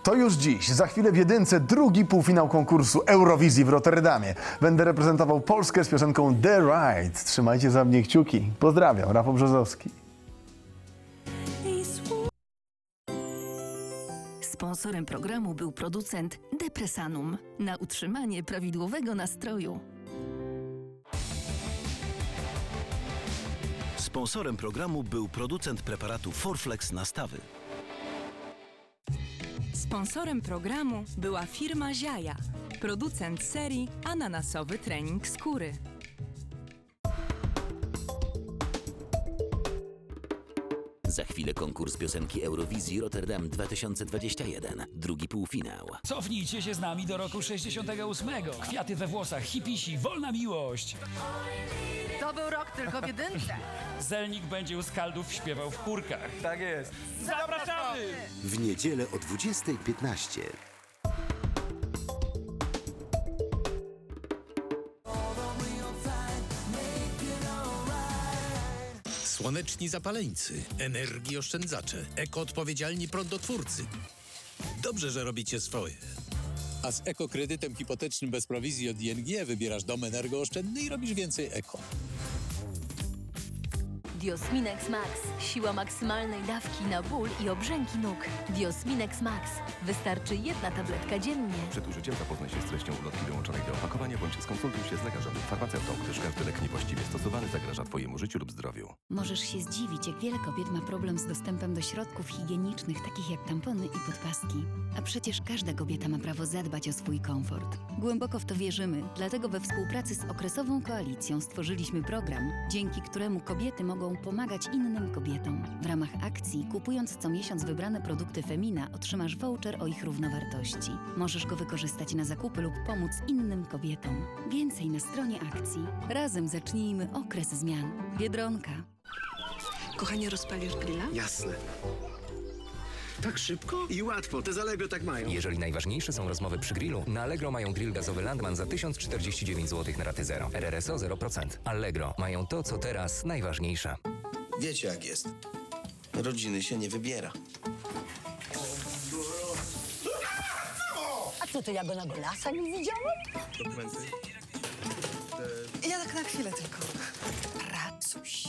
To już dziś, za chwilę w jedynce drugi półfinał konkursu Eurowizji w Rotterdamie. Będę reprezentował Polskę z piosenką The Ride. Trzymajcie za mnie kciuki. Pozdrawiam, Rafał Brzozowski. Sponsorem programu był producent Depresanum na utrzymanie prawidłowego nastroju. Sponsorem programu był producent preparatu Forflex na stawy. Sponsorem programu była firma Ziaja, producent serii Ananasowy trening skóry. Za chwilę konkurs piosenki Eurowizji Rotterdam 2021. Drugi półfinał. Cofnijcie się z nami do roku 68. Kwiaty we włosach, hipisi, wolna miłość. To był rok tylko w jedynce. Zelnik będzie u skaldów śpiewał w kurkach. Tak jest. Zapraszamy! W niedzielę o 20:15. Słoneczni zapaleńcy, energiooszczędzacze, ekoodpowiedzialni prądotwórcy. Dobrze, że robicie swoje. A z ekokredytem hipotecznym bez prowizji od ING wybierasz dom energooszczędny i robisz więcej eko. Diosminex Max. Siła maksymalnej dawki na ból i obrzęki nóg. Diosminex Max. Wystarczy jedna tabletka dziennie. Przed użyciem zapoznaj się z treścią ulotki dołączonej do opakowania bądź skonsultuj się z lekarzem lub farmaceutą, gdyż każdy lek niewłaściwie stosowany zagraża Twojemu życiu lub zdrowiu. Możesz się zdziwić, jak wiele kobiet ma problem z dostępem do środków higienicznych, takich jak tampony i podpaski. A przecież każda kobieta ma prawo zadbać o swój komfort. Głęboko w to wierzymy, dlatego we współpracy z Okresową Koalicją stworzyliśmy program, dzięki któremu kobiety mogą pomagać innym kobietom. W ramach akcji, kupując co miesiąc wybrane produkty Femina, otrzymasz voucher o ich równowartości. Możesz go wykorzystać na zakupy lub pomóc innym kobietom. Więcej na stronie akcji. Razem zacznijmy okres zmian. Biedronka. Kochanie, rozpalisz grilla? Jasne. Tak szybko i łatwo. Te z Allegro tak mają. Jeżeli najważniejsze są rozmowy przy grillu, na Allegro mają grill gazowy Landman za 1049 zł na raty 0. RRSO 0%. Allegro. Mają to, co teraz najważniejsze. Wiecie jak jest. Rodziny się nie wybiera. A co, to ja go na Golasa nie widziałam? Dokumenty? Ja tak na chwilę tylko. Racuś.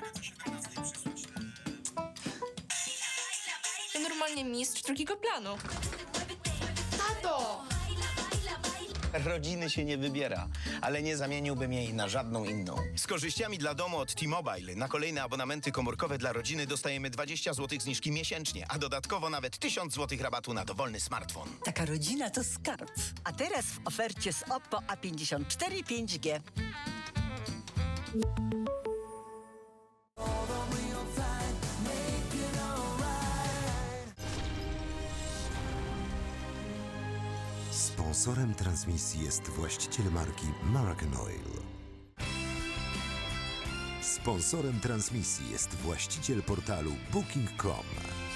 To normalnie mistrz drugiego planu. Tato! Rodziny się nie wybiera, ale nie zamieniłbym jej na żadną inną. Z korzyściami dla domu od T-Mobile na kolejne abonamenty komórkowe dla rodziny dostajemy 20 zł zniżki miesięcznie, a dodatkowo nawet 1000 zł rabatu na dowolny smartfon. Taka rodzina to skarb. A teraz w ofercie z Oppo A54 5G. Sponsorem transmisji jest właściciel marki Maracan Oil. Sponsorem transmisji jest właściciel portalu Booking.com.